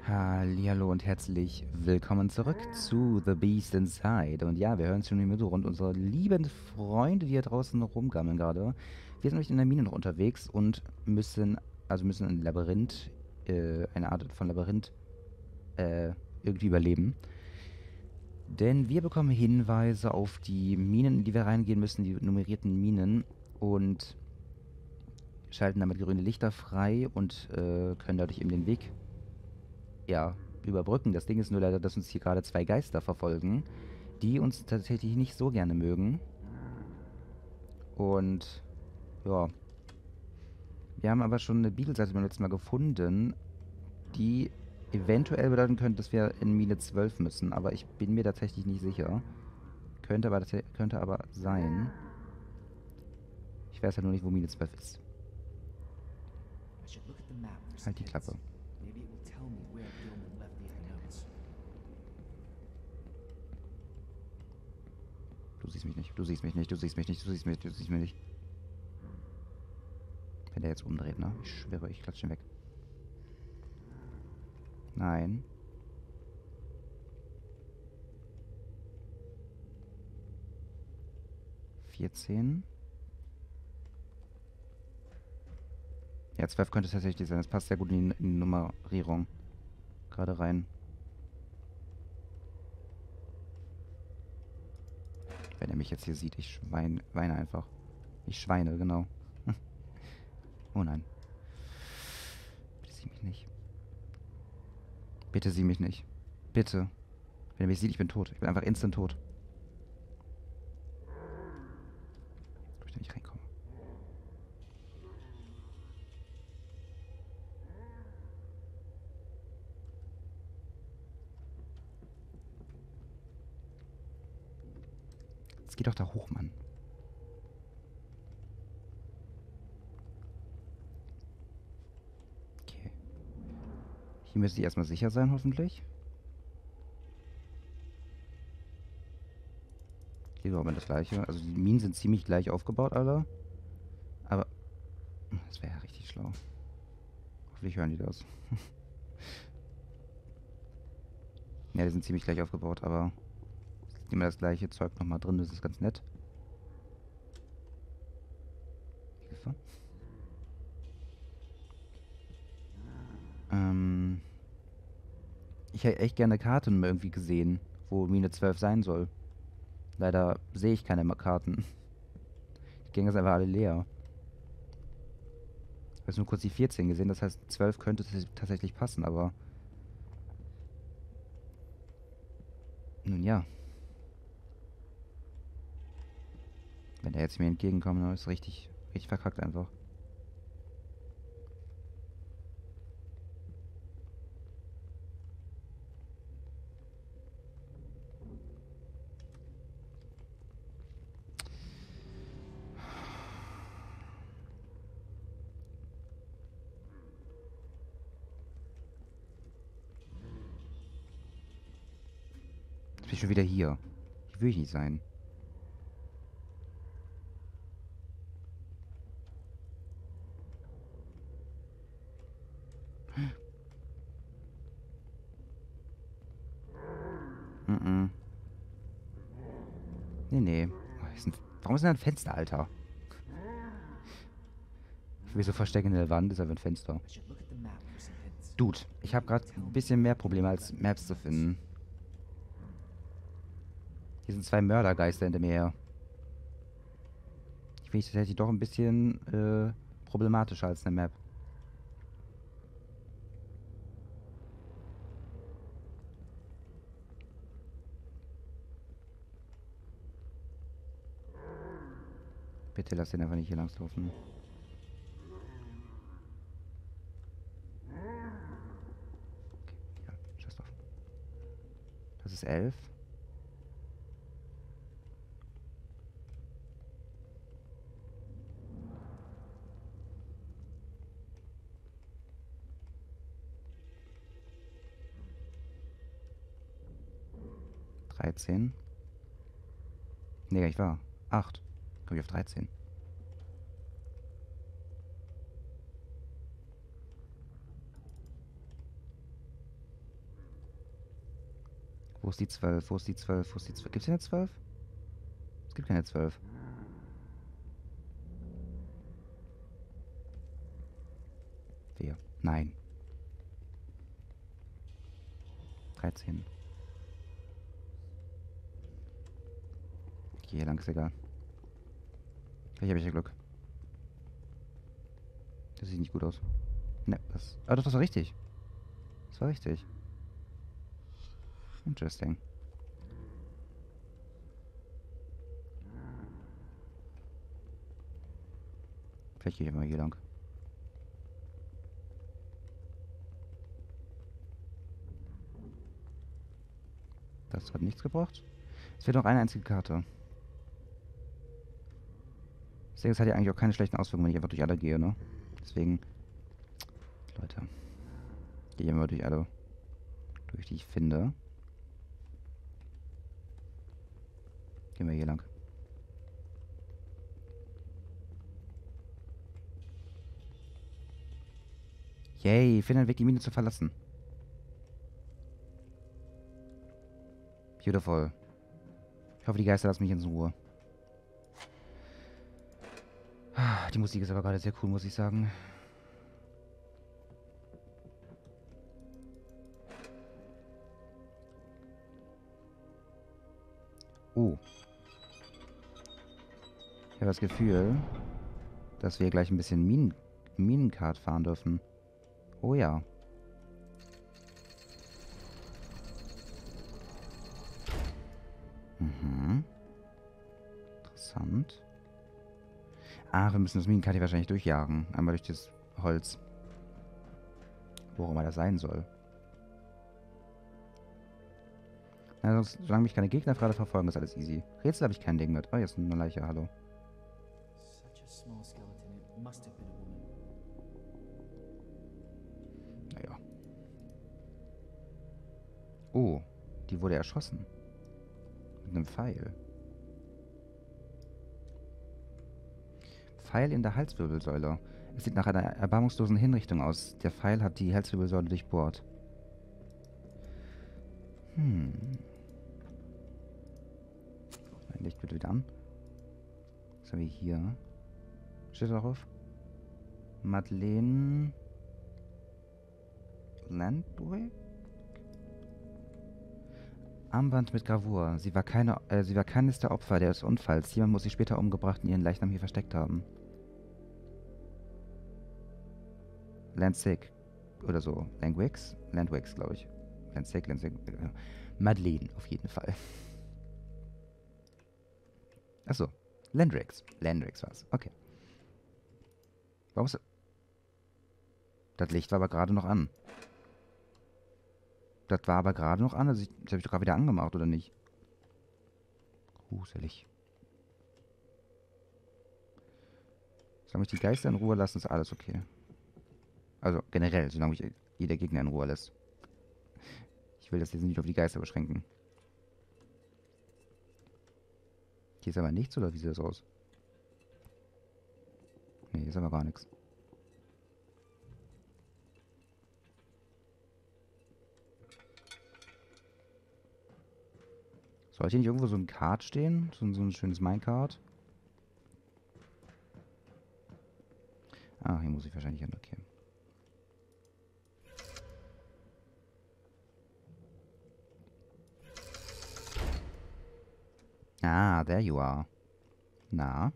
Hallihallo und herzlich willkommen zurück zu The Beast Inside. Und ja, wir hören schon im Hintergrund unsere lieben Freunde, die hier draußen rumgammeln gerade. Wir sind nämlich in der Mine noch unterwegs und müssen ein Labyrinth, eine Art von Labyrinth, äh, irgendwie überleben. Denn wir bekommen Hinweise auf die Minen, in die wir reingehen müssen, die nummerierten Minen. Und schalten damit grüne Lichter frei und können dadurch eben den Weg ja, überbrücken. Das Ding ist nur leider, dass uns hier gerade zwei Geister verfolgen, die uns tatsächlich nicht so gerne mögen. Und ja, wir haben aber schon eine Bibelseite beim letzten Mal gefunden, die eventuell bedeuten könnte, dass wir in Mine 12 müssen. Aber ich bin mir tatsächlich nicht sicher. Könnte aber sein. Ich weiß ja nur nicht, wo Mine 12 ist. Halt die Klappe. Du siehst mich nicht, du siehst mich nicht, du siehst mich nicht, du siehst mich nicht. Wenn der jetzt umdreht, ne? Ich schwöre, ich klatsche ihn weg. Nein. 14. Ja, 12 könnte es tatsächlich sein. Das passt sehr gut in die Nummerierung. Gerade rein. Wenn er mich jetzt hier sieht, ich weine einfach. Ich schweine, genau. Oh nein. Bitte sieh mich nicht. Bitte sieh mich nicht. Bitte. Wenn er mich sieht, ich bin tot. Ich bin einfach instant tot. Ob ich da nicht reinkomme. Jetzt geh doch da hoch, Mann. Okay. Hier müsste ich erstmal sicher sein, hoffentlich. Hier ist aber das gleiche. Also die Minen sind ziemlich gleich aufgebaut, alle. Aber das wäre ja richtig schlau. Hoffentlich hören die das. Ja, die sind ziemlich gleich aufgebaut, aber immer das gleiche Zeug nochmal drin. Das ist ganz nett. Hilfe. Ich hätte echt gerne Karten irgendwie gesehen, wo Mine 12 sein soll. Leider sehe ich keine Karten. Die Gänge sind einfach alle leer. Ich habe jetzt nur kurz die 14 gesehen, das heißt 12 könnte tatsächlich passen, aber nun ja. Wenn der jetzt mir entgegenkommt, dann ist richtig, richtig verkackt einfach. Jetzt bin ich schon wieder hier. Hier will ich nicht sein. Mhm. Nee, nee. Warum ist denn da ein Fenster, Alter? Ich will so verstecken in der Wand, ist aber ein Fenster. Dude, ich habe gerade ein bisschen mehr Probleme als Maps zu finden. Hier sind zwei Mördergeister hinter mir her. Ich finde tatsächlich doch ein bisschen problematischer als eine Map. Bitte lass den einfach nicht hier langs laufen. Okay, ja, scheiß drauf. Das ist 11. Dreizehn. Nee, ich war. 8. Komm ich auf 13. Wo ist die 12? Wo ist die 12? Wo ist die 12? Gibt es hier eine 12? Es gibt keine 12. Wer? Nein. 13. Okay, hier lang ist egal. Vielleicht habe ich ja Glück. Das sieht nicht gut aus. Ne, das... Ah, doch, das war richtig. Das war richtig. Interesting. Vielleicht gehe ich mal hier lang. Das hat nichts gebracht. Es fehlt noch eine einzige Karte. Ich denke, es hat ja eigentlich auch keine schlechten Auswirkungen, wenn ich einfach durch alle gehe, ne? Deswegen, Leute, gehe ich immer durch alle, durch die ich finde. Gehen wir hier lang. Yay, finde einen Weg, die Mine zu verlassen. Beautiful. Ich hoffe, die Geister lassen mich in Ruhe. Die Musik ist aber gerade sehr cool, muss ich sagen. Oh. Ich habe das Gefühl, dass wir gleich ein bisschen Minenkart fahren dürfen. Oh ja. Mhm. Interessant. Ah, wir müssen das Minenkart hier wahrscheinlich durchjagen. Einmal durch das Holz. Wo auch immer das sein soll. Na, sonst, solange mich keine Gegner gerade verfolgen, ist alles easy. Rätsel habe ich kein Ding mit. Oh, jetzt eine Leiche, hallo. Naja. Oh, die wurde erschossen. Mit einem Pfeil. Pfeil in der Halswirbelsäule. Es sieht nach einer erbarmungslosen Hinrichtung aus. Der Pfeil hat die Halswirbelsäule durchbohrt. Mein Licht wird wieder an. Was haben wir hier? Steht darauf? Madeleine Landwick? Armband mit Gravur. Sie war keines der Opfer des Unfalls. Jemand muss sie später umgebracht und ihren Leichnam hier versteckt haben. Landsick. Oder so. Landwix, glaube ich. Landsick. Madeleine, auf jeden Fall. Achso. Landrix war's. Okay. Warum ist... Das Licht war aber gerade noch an. Das war aber gerade noch an. Also das habe ich doch gerade wieder angemacht, oder nicht? Gruselig. Solange mich die Geister in Ruhe lassen, ist alles okay. Also generell, solange mich jeder Gegner in Ruhe lässt. Ich will das jetzt nicht auf die Geister beschränken. Hier ist aber nichts, oder wie sieht das aus? Ne, hier ist aber gar nichts. Sollte hier nicht irgendwo so ein Card stehen? So ein schönes Minecart? Ah, hier muss ich wahrscheinlich hin, okay. Ah, there you are. Na?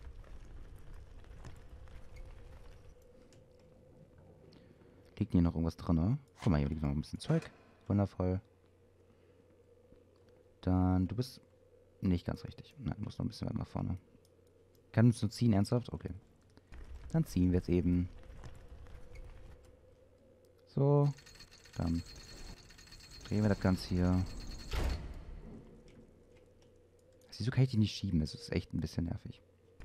Liegt hier noch irgendwas drin, ne? Guck mal, hier liegt noch ein bisschen Zeug. Wundervoll. Dann, du bist nicht ganz richtig. Nein, du musst noch ein bisschen weiter nach vorne. Kannst du ziehen, ernsthaft? Okay. Dann ziehen wir jetzt eben. So. Dann drehen wir das Ganze hier. Wieso kann ich die nicht schieben? Das ist echt ein bisschen nervig.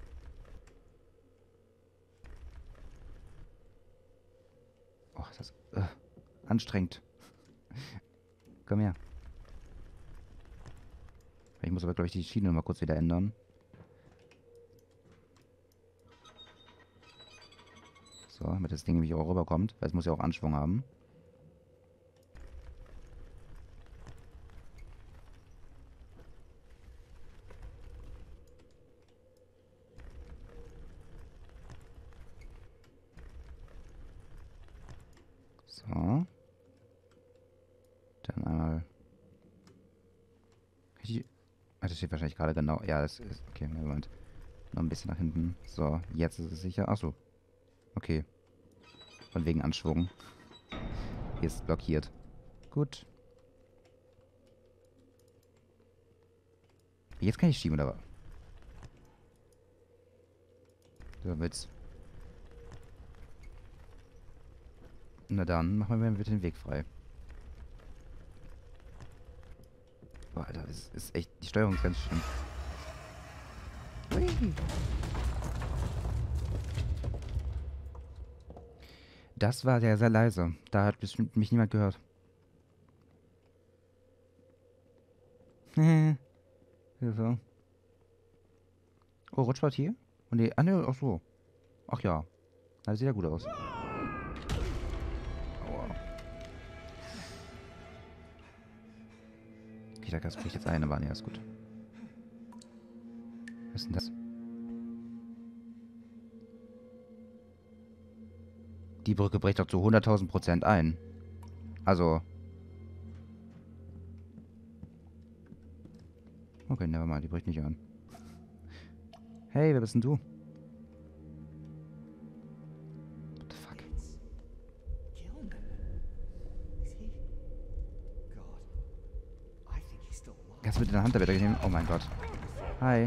Oh, ist das anstrengend. Komm her. Ich muss aber, glaube ich, die Schiene noch mal kurz wieder ändern. So, damit das Ding nämlich auch rüberkommt. Weil es muss ja auch Anschwung haben. So. Dann einmal... Das steht wahrscheinlich gerade genau... Ja, das ist... Okay, Moment. Noch ein bisschen nach hinten. So, jetzt ist es sicher. Achso. Okay. Von wegen Anschwung. Hier ist blockiert. Gut. Jetzt kann ich schieben, oder was? So, Witz. Na dann, machen wir bitte den Weg frei. Boah, Alter, das ist echt... Die Steuerung ist ganz schlimm. Hui. Das war sehr, sehr leise. Da hat bestimmt mich niemand gehört. Hilfe. Oh, Rutschbad hier? Oh nee, ah ne, ach so. Ach ja. Das sieht ja gut aus. Aua. Okay, da gab es jetzt eine Bahn. Ja, ist gut. Was ist denn das? Die Brücke bricht doch zu 100.000% ein. Also... Okay, nevermind, die bricht nicht an. Hey, wer bist denn du? What the fuck? Kannst du mit deiner Hand da wieder nehmen? Oh mein Gott. Hi.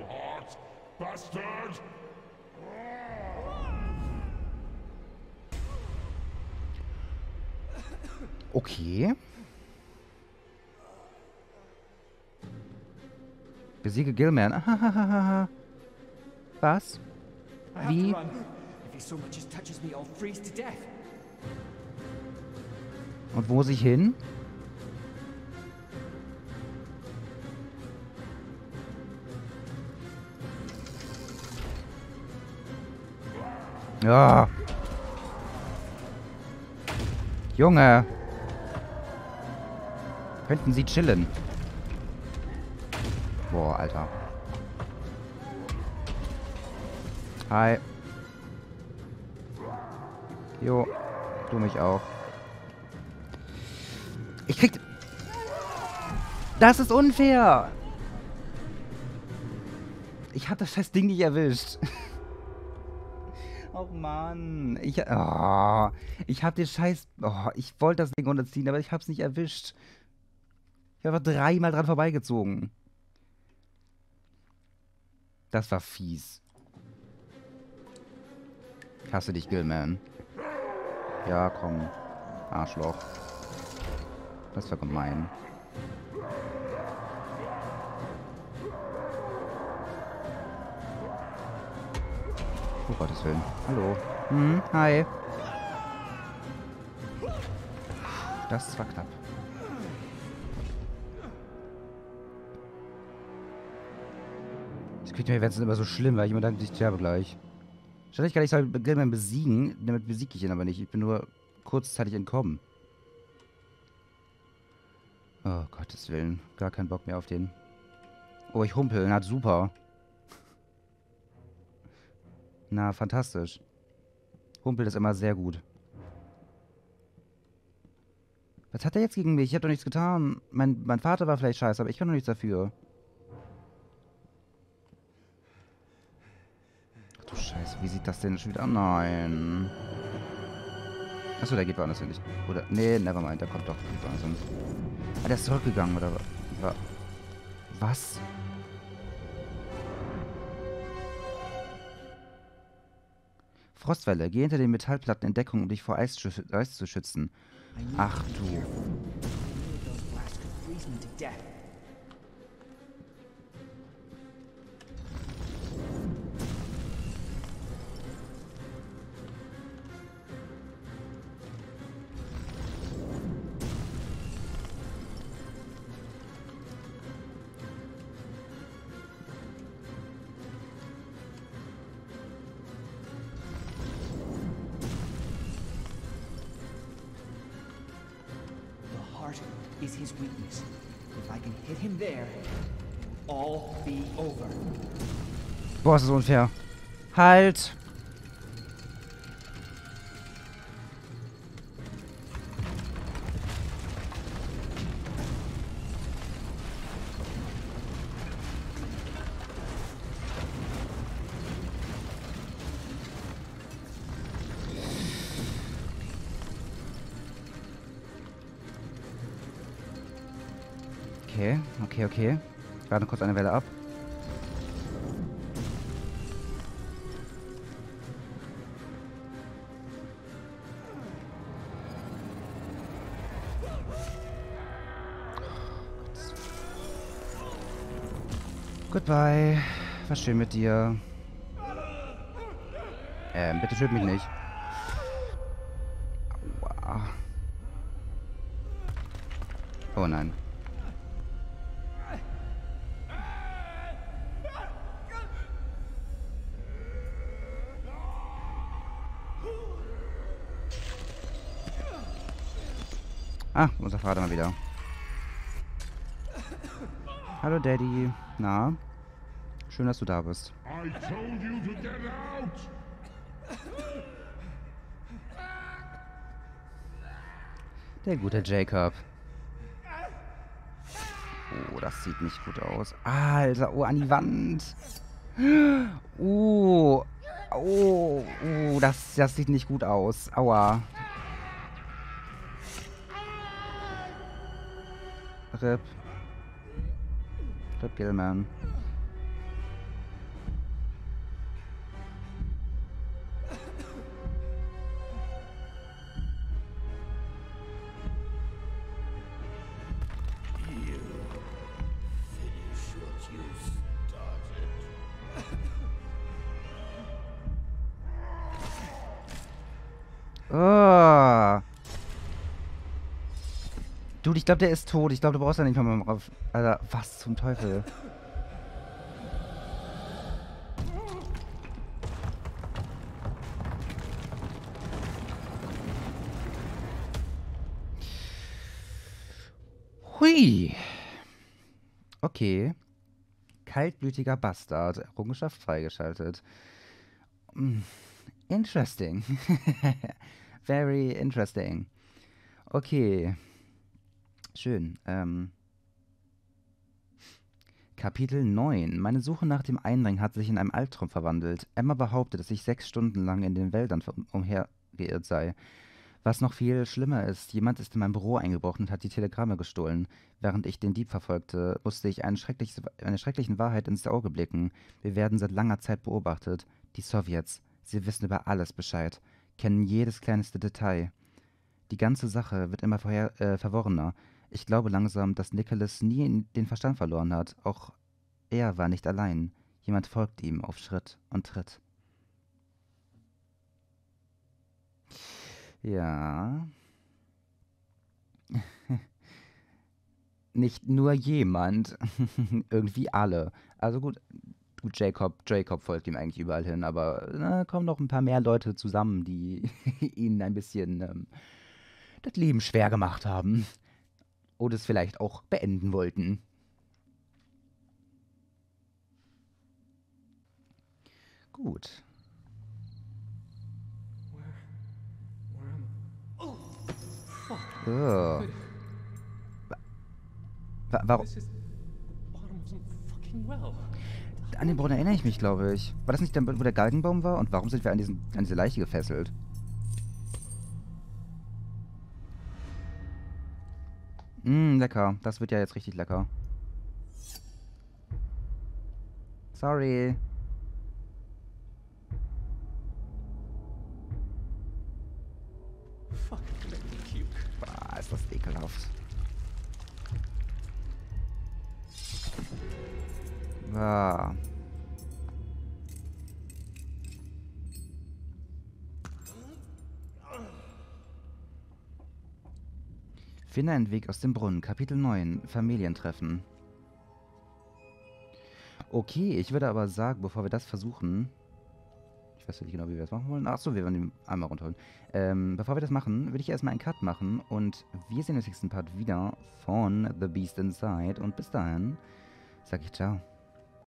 Okay. Besiege Gilman. Was? Wie? Und wo muss ich hin? Ja. Junge. Könnten Sie chillen? Boah, Alter. Hi. Jo. Du mich auch. Ich krieg... Das ist unfair! Ich hab das scheiß Ding nicht erwischt. Oh Mann. Ich hab den scheiß... Oh, ich wollte das Ding runterziehen, aber ich hab's nicht erwischt. Ich habe einfach 3-mal dran vorbeigezogen. Das war fies. Ich hasse dich, Gilman. Ja, komm. Arschloch. Das war gemein. Oh Gottes Willen. Hallo. Hi. Das war knapp. Das kriegt mir jetzt immer so schlimm, weil ich immer denke, ich sterbe gleich. Statt ich gar nicht soll Gilman besiegen, damit besiege ich ihn aber nicht. Ich bin nur kurzzeitig entkommen. Oh, Gottes Willen. Gar keinen Bock mehr auf den. Oh, ich humpel. Na, super. Na, fantastisch. Humpel ist immer sehr gut. Was hat er jetzt gegen mich? Ich habe doch nichts getan. Mein Vater war vielleicht scheiße, aber ich kann doch nichts dafür. Ach du Scheiße, wie sieht das denn schon wieder an? Nein. Achso, der geht woanders hin. Oder, nee, nevermind, der kommt doch woanders hin. Ah, der ist zurückgegangen, oder was? Frostwelle. Geh hinter den Metallplatten in Deckung, um dich vor Eis zu schützen. Ach du. Is his weakness. If I can hit him there, all be over. Boah, ist das unfair. Halt! Okay, okay, okay. Ich warte kurz eine Welle ab. Goodbye. War schön mit dir. Bitte töt mich nicht. Aua. Oh nein. Ah, unser Vater mal wieder. Hallo Daddy. Na? Schön, dass du da bist. I told you to get out! Der gute Jacob. Oh, das sieht nicht gut aus. Alter, oh, an die Wand. Oh, das sieht nicht gut aus. Aua. RIP. RIP Gilman. Oh. Dude, ich glaube, der ist tot. Ich glaube, du brauchst da nicht mal drauf. Alter, was zum Teufel? Hui. Okay. Kaltblütiger Bastard. Errungenschaft freigeschaltet. Interesting. Very interesting. Okay. Schön. Kapitel 9. Meine Suche nach dem Einring hat sich in einem Albtraum verwandelt. Emma behauptet, dass ich 6 Stunden lang in den Wäldern umhergeirrt sei. Was noch viel schlimmer ist, jemand ist in mein Büro eingebrochen und hat die Telegramme gestohlen. Während ich den Dieb verfolgte, musste ich einer schrecklichen Wahrheit ins Auge blicken. Wir werden seit langer Zeit beobachtet. Die Sowjets. Sie wissen über alles Bescheid, kennen jedes kleinste Detail. Die ganze Sache wird immer verworrener. Ich glaube langsam, dass Nicholas nie den Verstand verloren hat. Auch er war nicht allein. Jemand folgt ihm auf Schritt und Tritt. Ja. Nicht nur jemand. Irgendwie alle. Also gut, Jacob folgt ihm eigentlich überall hin, aber kommen noch ein paar mehr Leute zusammen, die ihnen ein bisschen das Leben schwer gemacht haben. Oder es vielleicht auch beenden wollten. Gut. Oh. Warum? An den Brunnen erinnere ich mich, glaube ich. War das nicht der, wo der Galgenbaum war? Und warum sind wir an diese Leiche gefesselt? Lecker. Das wird ja jetzt richtig lecker. Sorry. Boah, ist das ekelhaft. Ah. Finde einen Weg aus dem Brunnen. Kapitel 9. Familientreffen. Okay, ich würde aber sagen, bevor wir das versuchen... Ich weiß nicht genau, wie wir das machen wollen. Achso, wir werden ihn einmal runterholen. Bevor wir das machen, würde ich erstmal einen Cut machen. Und wir sehen im nächsten Part wieder von The Beast Inside. Und bis dahin sage ich ciao.